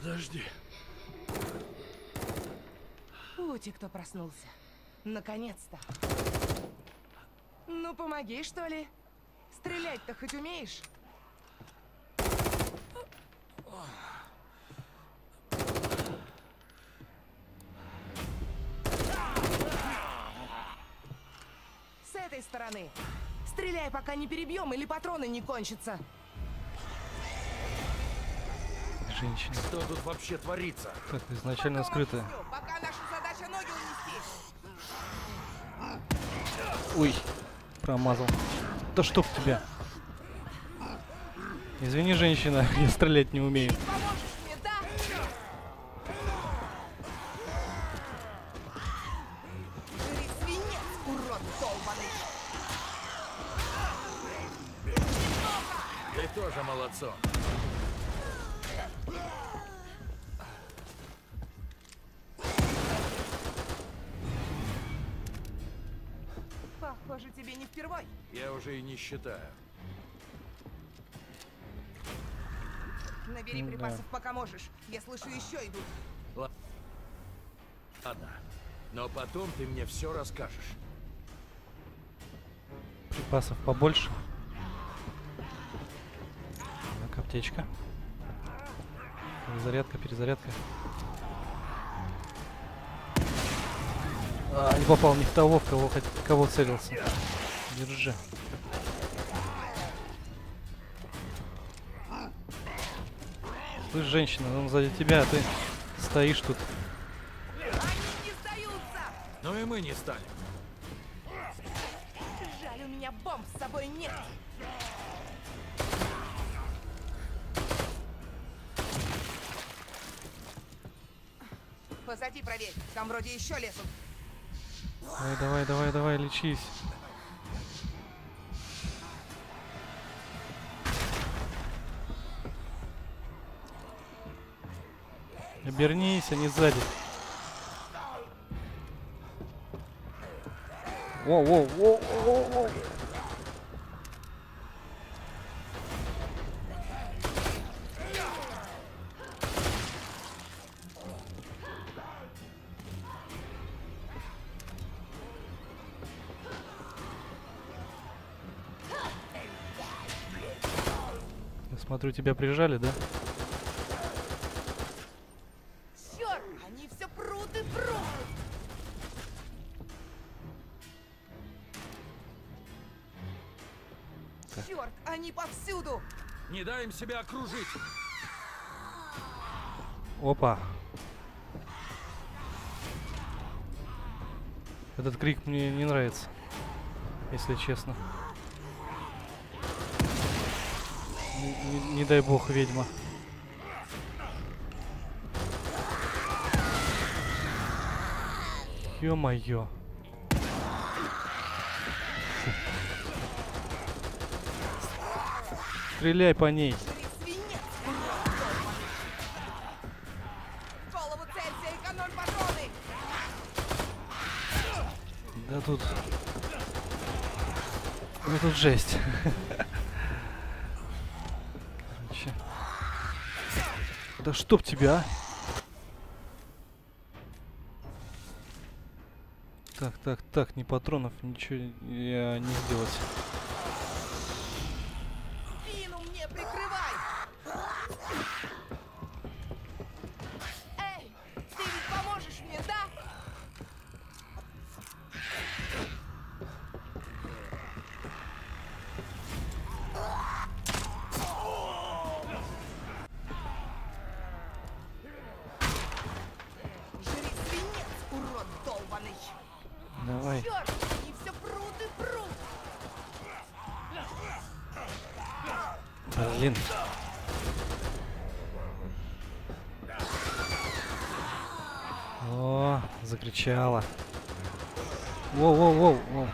Подожди. Ути, кто проснулся. Наконец-то. Ну, помоги, что ли? Стрелять-то хоть умеешь? С этой стороны. Стреляй, пока не перебьем, или патроны не кончатся. Женщина. Что тут вообще творится? Так, изначально скрытая. Пока наша задача ноги унести. Ой, промазал. Да чтоб тебя. Извини, женщина, я стрелять не умею. Ты поможешь мне, да? Жри свинец, урод долбаный. Ты тоже молодцом. Похоже, тебе не впервой. Я уже и не считаю. Набери Да. припасов, пока можешь. Я слышу, еще идут. Ладно. Но потом ты мне все расскажешь. Припасов побольше. Так, аптечка. Перезарядка, перезарядка. А, не попал не в того, в кого целился. Держи. Слышь, женщина, он сзади тебя, а ты стоишь тут. Они не сдаются! Ну и мы не стали. Жаль, у меня бомб с собой нет. Позади проверь, там вроде еще лезут. Давай, давай, давай, давай, лечись. Обернись, они сзади. Воу, воу, воу, воу, воу. Я смотрю, тебя прижали, да? Черт, они все прут и прут. Черт, они повсюду. Не дай им себя окружить. Опа. Этот крик мне не нравится, если честно. Не дай бог, ведьма. Ё-моё. Стреляй по ней. Жри свинец, урод долбаный. В голову целься, экономь патроны. Да тут... Ну тут жесть. Короче. Да чтоб тебя, а? Так, так, так, ни патронов, ничего я не сделать. Спину мне прикрывай. Эй, ты ведь поможешь мне, да? Жри свинец, урод долбаный. Давай. Черт, они все прут и прут. Блин. О, закричала. Воу-воу-воу.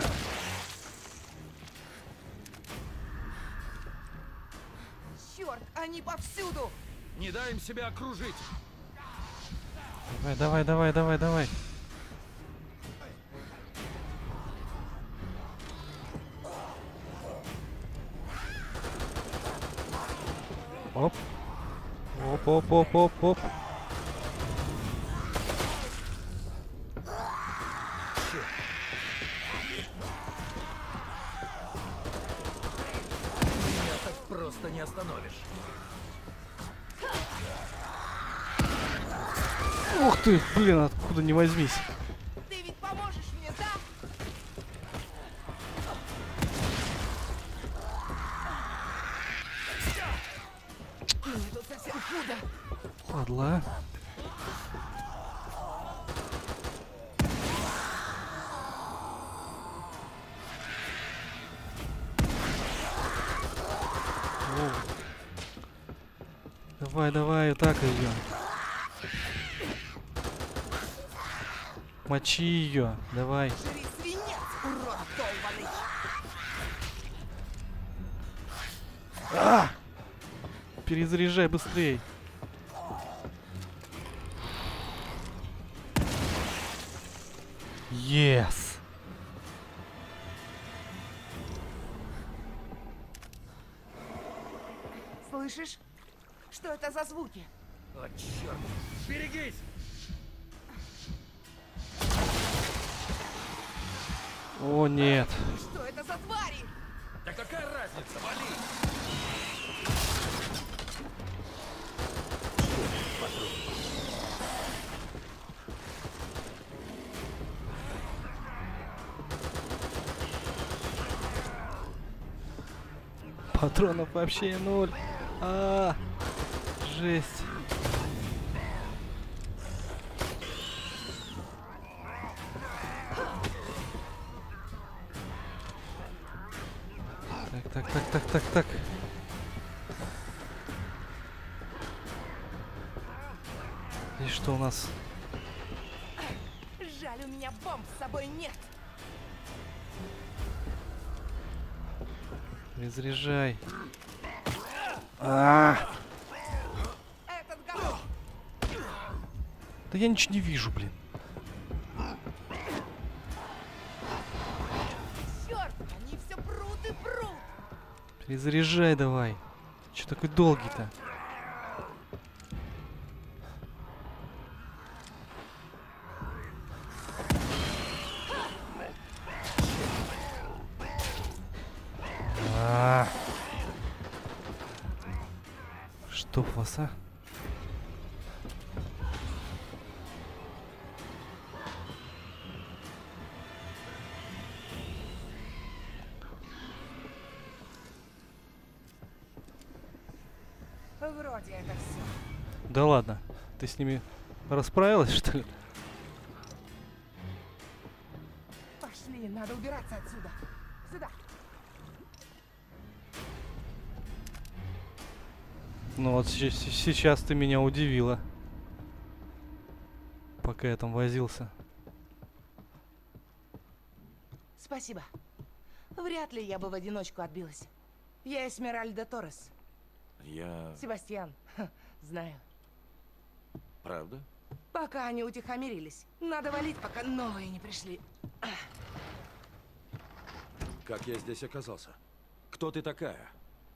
Черт, Они повсюду! Не дай им себя окружить! Давай, давай, давай, давай, давай. Оп. Оп, оп, оп, оп, оп. Меня так просто не остановишь. Ух ты, блин, откуда не возьмись. Ты ведь поможешь мне, да? Мне тут совсем худо. Ладно. О. Давай, давай, так ее. Мочи ее, давай. Жри свинец, урод долбаный. Перезаряжай быстрей. Yes. Слышишь? Что это за звуки? О, черт! Берегись! О, нет. Что это за твари? Да какая разница, вали! Патронов вообще ноль. Жесть. Так. И что у нас? Жаль, у меня бомб с собой нет. Перезаряжай. Этот гад... Да я ничего не вижу, блин. Черт, они все прут и прут. Перезаряжай давай. Че такой долгий-то? Чтоб вас, а? Вроде это все. Да ладно. Ты с ними расправилась, что ли? Пошли, надо убираться отсюда. Сюда. Ну вот сейчас ты меня удивила. Пока я там возился. Спасибо. Вряд ли я бы в одиночку отбилась. Я Эсмеральда Торрес. Я... Себастьян. Знаю. Правда? Пока они утихомирились. Надо валить, пока новые не пришли. Как я здесь оказался? Кто ты такая?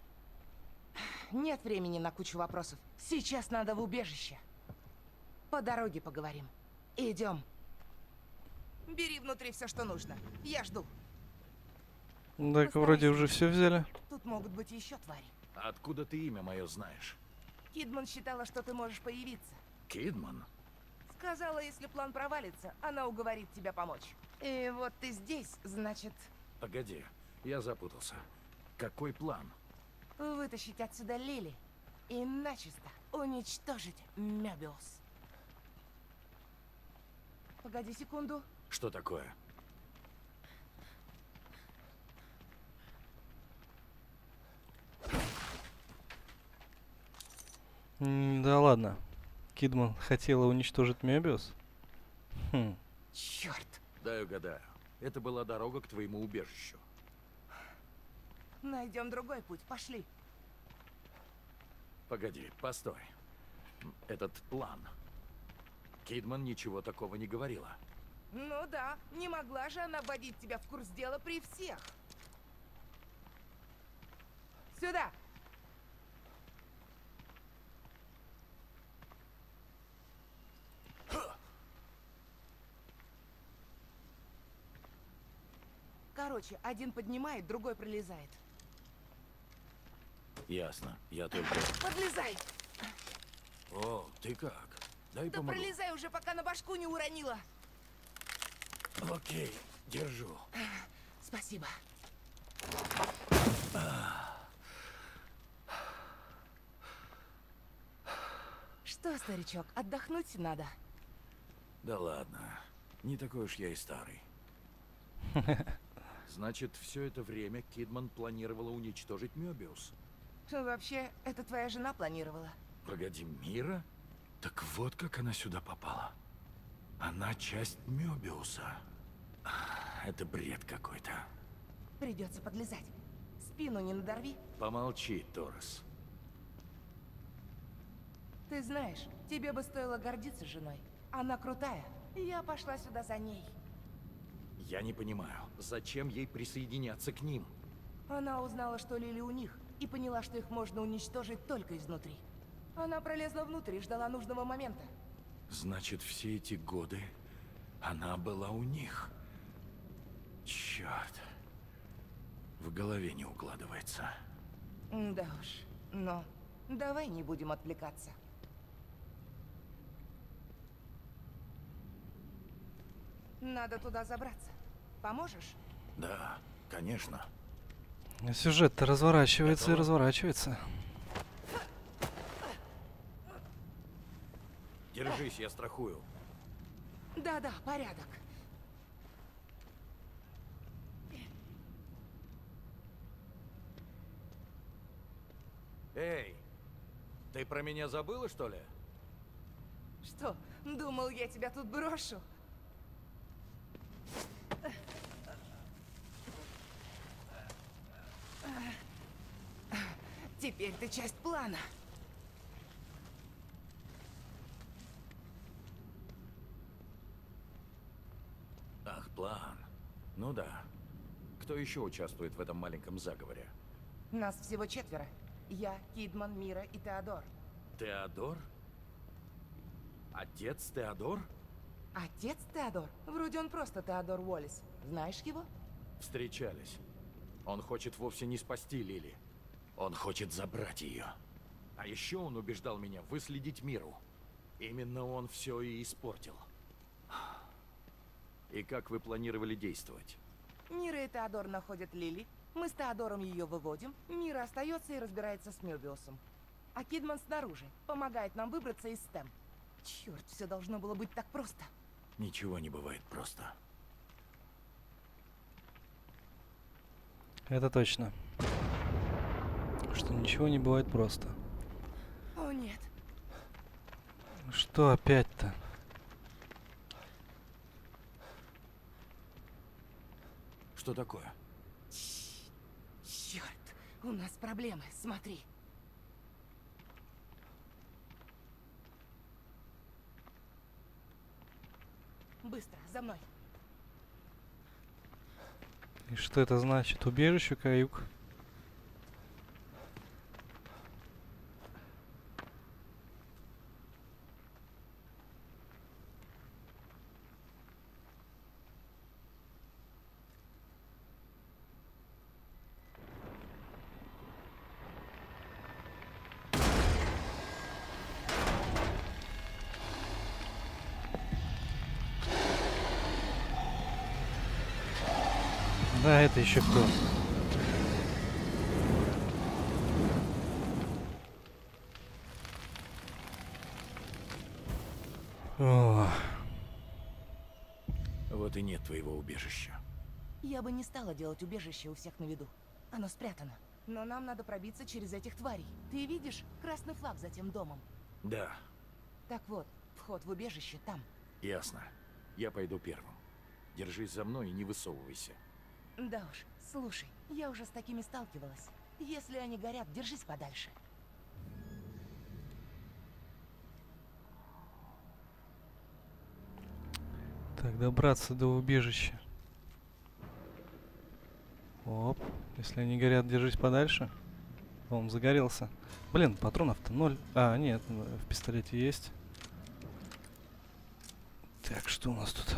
Нет времени на кучу вопросов. Сейчас надо в убежище. По дороге поговорим. Идем. Бери внутри все, что нужно. Я жду. Так, вроде уже все взяли. Тут могут быть еще твари. Откуда ты имя мое знаешь? Кидман считала, что ты можешь появиться. Кидман? Сказала, если план провалится, она уговорит тебя помочь. И вот ты здесь, значит, Погоди, я запутался. Какой план? вытащить отсюда Лили и начисто уничтожить Мёбиус. Погоди секунду. Что такое? Да ладно. Кидман хотела уничтожить Мёбиус? Хм. Черт! Дай угадаю. Это была дорога к твоему убежищу. Найдем другой путь. Пошли. Погоди, постой. Этот план. Кидман ничего такого не говорила. Ну да, не могла же она вводить тебя в курс дела при всех. Сюда! Короче, один поднимает, другой пролезает. Ясно. Я только... Подлезай! О, ты как? Дай Да помогу. пролезай уже, пока на башку не уронила. Окей, держу. Спасибо. Что, старичок, отдохнуть надо? Да ладно. Не такой уж я и старый. Значит, все это время Кидман планировала уничтожить Мёбиус. Вообще, это твоя жена планировала. Погоди, Мира? Так вот как она сюда попала. Она часть Мёбиуса. Это бред какой-то. Придется подлезать. Спину не надорви. Помолчи, Торрес. Ты знаешь, тебе бы стоило гордиться женой. Она крутая. Я пошла сюда за ней. Я не понимаю, зачем ей присоединяться к ним? Она узнала, что Лили у них, и поняла, что их можно уничтожить только изнутри. Она пролезла внутрь и ждала нужного момента. Значит, все эти годы она была у них. Черт. В голове не укладывается. Да уж. Но давай не будем отвлекаться. Надо туда забраться. Поможешь? Да, конечно. Сюжет-то разворачивается и Готово? разворачивается. Держись, я страхую. Да-да, порядок. Эй, ты про меня забыла, что ли? Что, думал, я тебя тут брошу? Теперь ты часть плана. Ах, план. Ну да. Кто еще участвует в этом маленьком заговоре? Нас всего 4. Я, Кидман, Мира и Теодор. Теодор? Отец Теодор? Отец Теодор? Вроде он просто Теодор Уоллес. Знаешь его? Встречались. Он хочет вовсе не спасти Лили. Он хочет забрать ее. А еще он убеждал меня выследить Миру. Именно он все и испортил. И как вы планировали действовать? Мира и Теодор находят Лили. Мы с Теодором ее выводим. Мира остается и разбирается с Мёбиусом. А Кидман снаружи. Помогает нам выбраться из стем. Черт, все должно было быть так просто. Ничего не бывает просто. Это точно. Что ничего не бывает просто. О нет. Что опять-то? Что такое? Черт, у нас проблемы, смотри. Быстро, за мной. И что это значит? Убежище, каюк. Да, это еще кто? О, Вот и нет твоего убежища. Я бы не стала делать убежище у всех на виду. Оно спрятано. Но нам надо пробиться через этих тварей. Ты видишь красный флаг за тем домом? Да, Так вот, вход в убежище там. ясно. Я пойду первым. Держись за мной и не высовывайся. Да уж, слушай, я уже с такими сталкивалась. Если они горят, держись подальше. Так, добраться до убежища. Оп. Если они горят, держись подальше. Он загорелся. Блин, патронов-то 0. А, нет, в пистолете есть. Так, что у нас тут?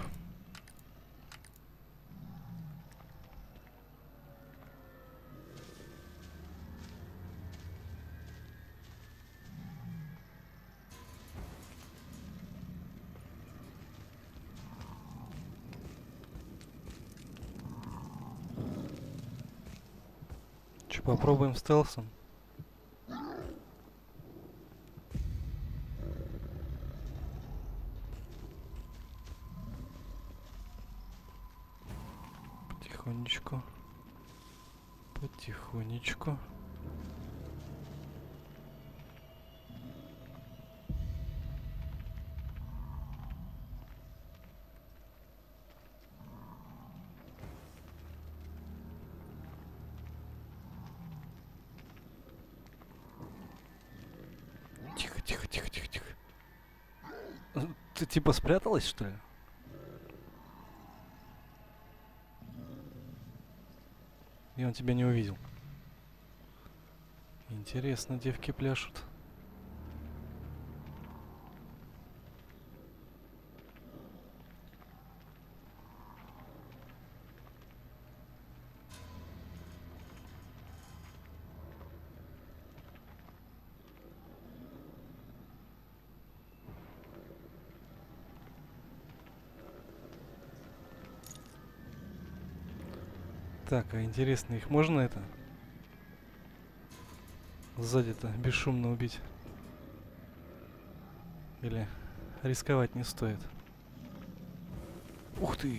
Че, попробуем стелсом? Потихонечку. Потихонечку. Тихо, тихо, тихо, тихо, тихо. Ты типа спряталась, что ли? И он тебя не увидел. Интересно, девки пляшут. Так, а интересно, их можно это сзади-то бесшумно убить? Или рисковать не стоит? Ух ты!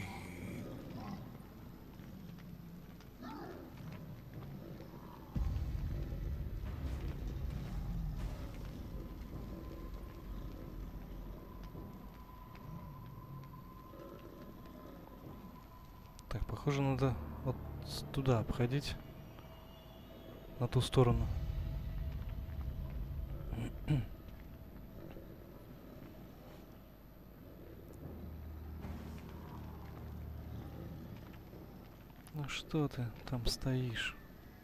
Так, похоже, надо вот туда обходить. На ту сторону. Ну что ты там стоишь?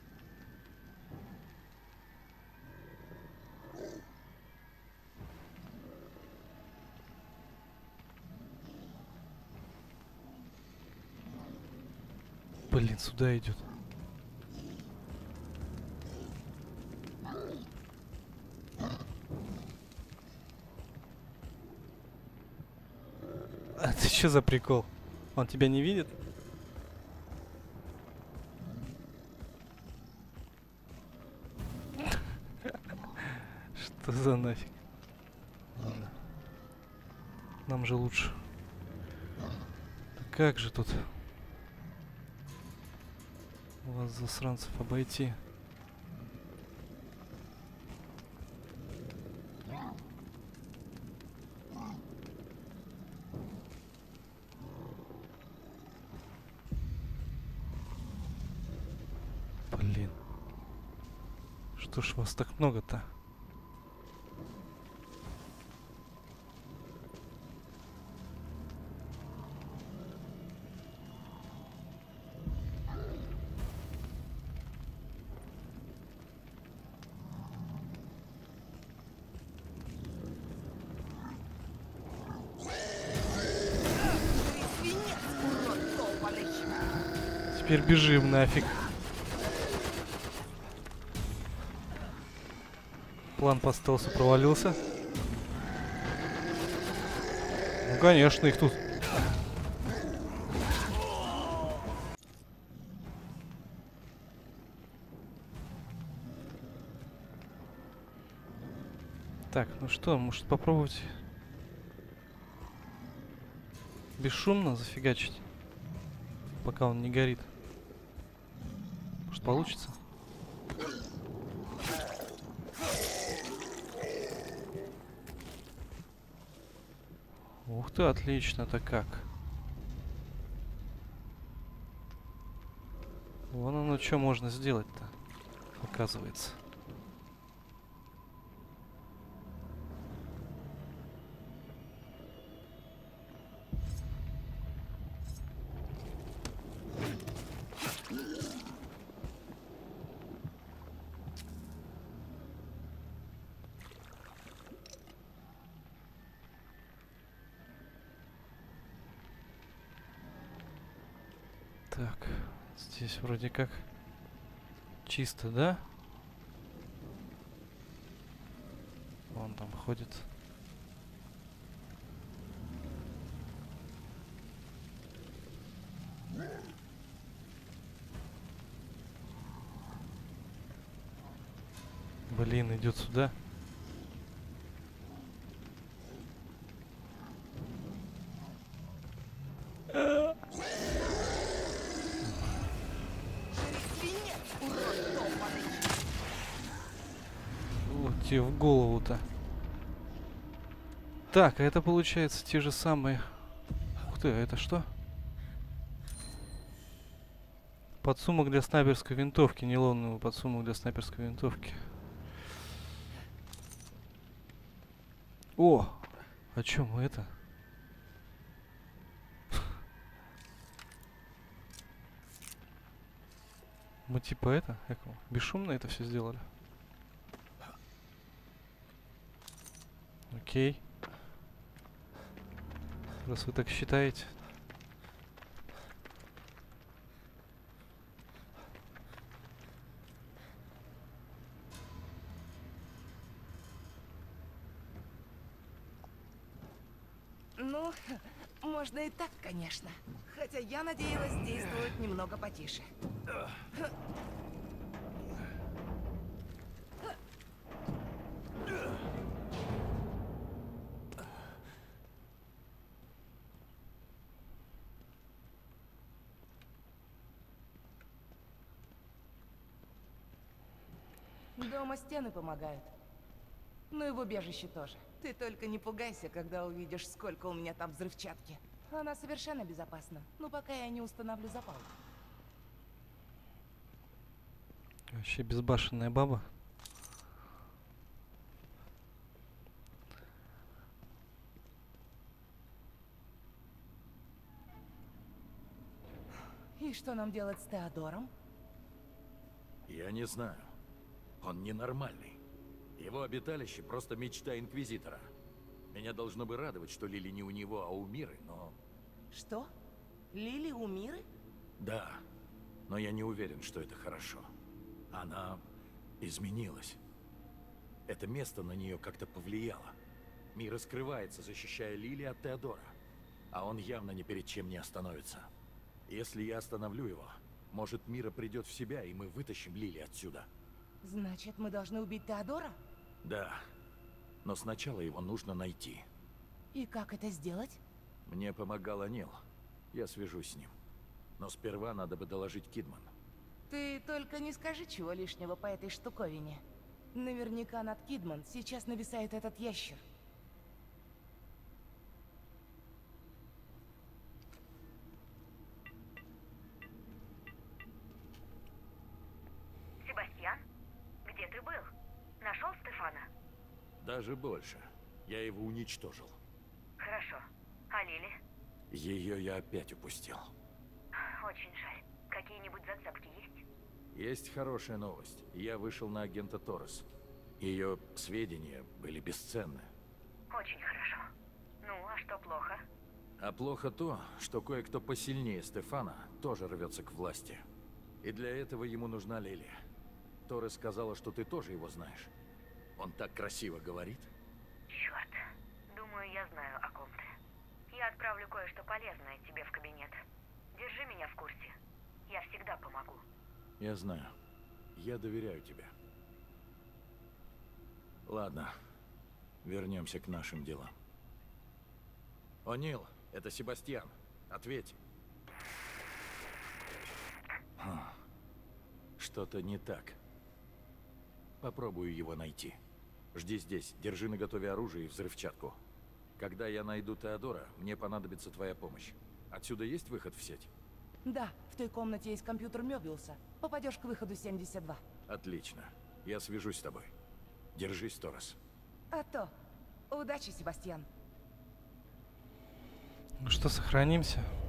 Блин, сюда идет. А ты что за прикол? Он тебя не видит? Что за нафиг? Ладно. Нам же лучше. Да как же тут вас, засранцев, обойти? Блин. Что ж вас так много-то? Свинец, урод долбаный. Теперь бежим нафиг. План по стелсу провалился. Ну конечно, их тут. Так, ну что, может попробовать бесшумно зафигачить, пока он не горит. Может получится? Ух ты, отлично-то как. Вон оно что можно сделать-то, оказывается. Так, здесь вроде как чисто, да? Он там ходит. Блин, идет сюда. Вот тебе в голову-то. Так, а это получается те же самые. Ух ты, а это что? Подсумок для снайперской винтовки. Нейлоновый подсумок для снайперской винтовки. О! А чё мы это? Мы типа это, как его, бесшумно это все сделали. Окей. Раз вы так считаете. Ну, можно и так, конечно. Хотя я надеялась действовать немного потише. Дома стены помогают. Ну и в убежище тоже. Ты только не пугайся, когда увидишь, сколько у меня там взрывчатки. Она совершенно безопасна. Ну, пока я не установлю запал. Вообще безбашенная баба. И что нам делать с Теодором? Я не знаю. Он ненормальный. Его обиталище просто мечта Инквизитора. Меня должно бы радовать, что Лили не у него, а у Миры, но... Что? Лили у Миры? Да, но я не уверен, что это хорошо. Она изменилась. Это место на нее как-то повлияло. Мира скрывается, защищая Лили от Теодора. А он явно ни перед чем не остановится. Если я остановлю его, может, Мира придет в себя, и мы вытащим Лили отсюда. Значит, мы должны убить Теодора? Да, но сначала его нужно найти. И как это сделать? Мне помогал Анил. Я свяжусь с ним. Но сперва надо бы доложить Кидман. Ты только не скажи чего лишнего по этой штуковине. Наверняка над Кидман сейчас нависает этот ящер. Себастьян, где ты был? Нашел Стефана? Даже больше. Я его уничтожил. Хорошо. А Лили? Ее я опять упустил. Очень жаль. Какие-нибудь зацепки есть? Есть хорошая новость. Я вышел на агента Торрес. Ее сведения были бесценны. Очень хорошо. Ну, а что плохо? А плохо то, что кое-кто посильнее Стефана тоже рвется к власти. И для этого ему нужна Лили. Торрес сказала, что ты тоже его знаешь. Он так красиво говорит. Черт. Думаю, я знаю, о ком ты. Я отправлю кое-что полезное тебе в кабинет. Держи меня в курсе. Я всегда помогу. Я знаю. Я доверяю тебе. Ладно. Вернемся к нашим делам. О'Нил, это Себастьян. Ответь. Что-то не так. Попробую его найти. Жди здесь, держи наготове оружие и взрывчатку. Когда я найду Теодора, мне понадобится твоя помощь. Отсюда есть выход в сеть? Да, в той комнате есть компьютер Мёбиуса. Попадешь к выходу 72. Отлично. Я свяжусь с тобой. Держись, Торрес. А то. Удачи, Себастьян. Ну что, сохранимся.